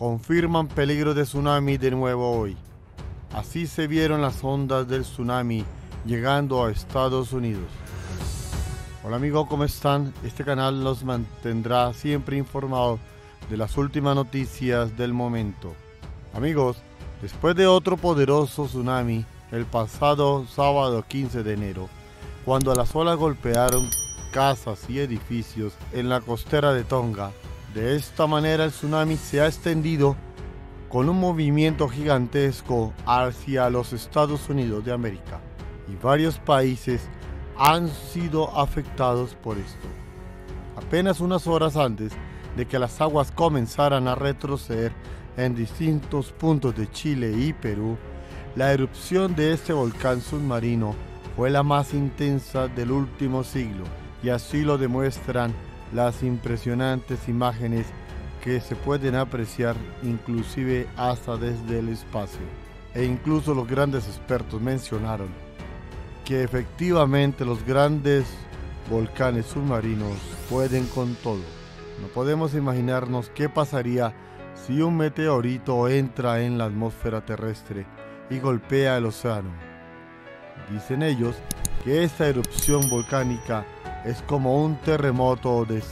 confirman peligro de tsunami de nuevo hoy. Así se vieron las ondas del tsunami llegando a Estados Unidos. Hola amigos, ¿cómo están? Este canal los mantendrá siempre informados de las últimas noticias del momento. Amigos, después de otro poderoso tsunami el pasado sábado 15 de enero, cuando las olas golpearon casas y edificios en la costera de Tonga, de esta manera el tsunami se ha extendido con un movimiento gigantesco hacia los Estados Unidos de América, y varios países han sido afectados por esto. Apenas unas horas antes de que las aguas comenzaran a retroceder en distintos puntos de Chile y Perú, la erupción de este volcán submarino fue la más intensa del último siglo, y así lo demuestran las impresionantes imágenes que se pueden apreciar inclusive hasta desde el espacio. E incluso los grandes expertos mencionaron que efectivamente los grandes volcanes submarinos pueden con todo. No podemos imaginarnos qué pasaría si un meteorito entra en la atmósfera terrestre y golpea el océano. Dicen ellos que esta erupción volcánica es como un terremoto de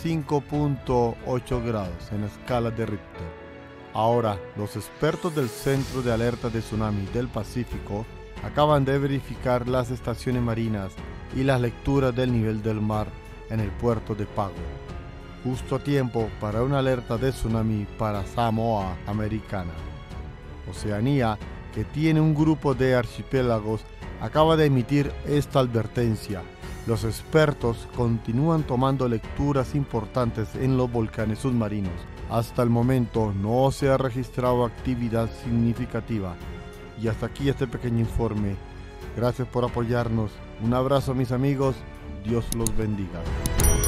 5.8 grados en la escala de Richter. Ahora, los expertos del Centro de Alerta de Tsunami del Pacífico acaban de verificar las estaciones marinas y las lecturas del nivel del mar en el puerto de Pago, justo a tiempo para una alerta de tsunami para Samoa Americana. Oceanía, que tiene un grupo de archipiélagos, acaba de emitir esta advertencia. Los expertos continúan tomando lecturas importantes en los volcanes submarinos. Hasta el momento no se ha registrado actividad significativa. Y hasta aquí este pequeño informe. Gracias por apoyarnos. Un abrazo mis amigos. Dios los bendiga.